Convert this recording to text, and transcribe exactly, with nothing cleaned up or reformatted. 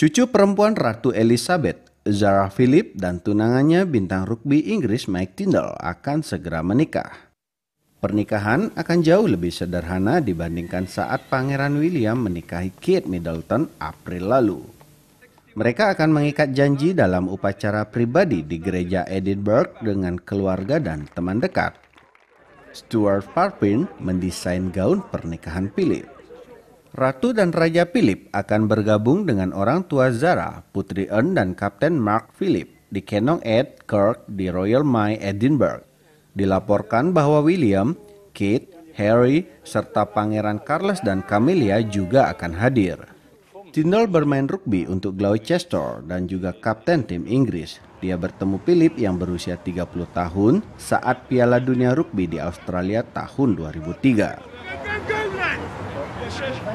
Cucu perempuan Ratu Elizabeth, Zara Philip, dan tunangannya bintang rugby Inggris Mike Tindall akan segera menikah. Pernikahan akan jauh lebih sederhana dibandingkan saat Pangeran William menikahi Kate Middleton April lalu. Mereka akan mengikat janji dalam upacara pribadi di gereja Edinburgh dengan keluarga dan teman dekat. Stuart Parpin mendesain gaun pernikahan Philip. Ratu dan Raja Philip akan bergabung dengan orang tua Zara, Putri Anne dan Kapten Mark Philip di Kenong Ed Kirk di Royal Mile, Edinburgh. Dilaporkan bahwa William, Kate, Harry, serta Pangeran Charles dan Camilla juga akan hadir. Tindall bermain rugby untuk Gloucester dan juga kapten tim Inggris. Dia bertemu Philip yang berusia tiga puluh tahun saat Piala Dunia Rugby di Australia tahun dua ribu tiga.